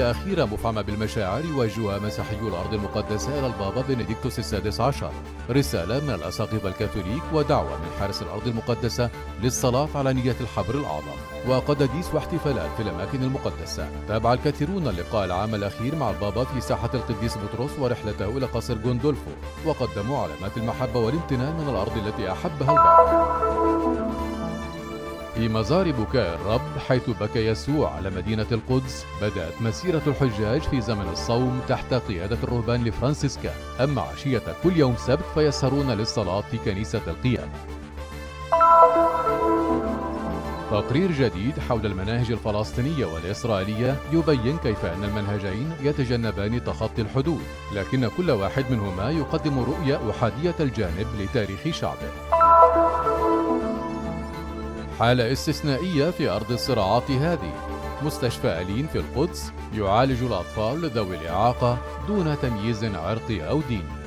رسالة أخيرة مفعمة بالمشاعر يوجهها مسيحيو الأرض المقدسة إلى البابا بنديكتوس السادس عشر، رسالة من الأساقفة الكاثوليك ودعوة من حارس الأرض المقدسة للصلاة على نية الحبر الأعظم وقداديس واحتفالات في الأماكن المقدسة. تابع الكثيرون اللقاء العام الأخير مع البابا في ساحة القديس بطرس ورحلته إلى قصر جوندولفو، وقدموا علامات المحبة والامتنان من الأرض التي أحبها البابا. في مزار بكاء الرب حيث بكى يسوع على مدينة القدس، بدأت مسيرة الحجاج في زمن الصوم تحت قيادة الرهبان لفرانسيسكا، أما عشية كل يوم سبت فيسهرون للصلاة في كنيسة القيامة. تقرير جديد حول المناهج الفلسطينية والإسرائيلية يبين كيف أن المنهجين يتجنبان تخطي الحدود، لكن كل واحد منهما يقدم رؤية أحادية الجانب لتاريخ شعبه. حالة استثنائية في أرض الصراعات هذه، مستشفى ألين في القدس يعالج الأطفال ذوي الإعاقة دون تمييز عرقي أو ديني.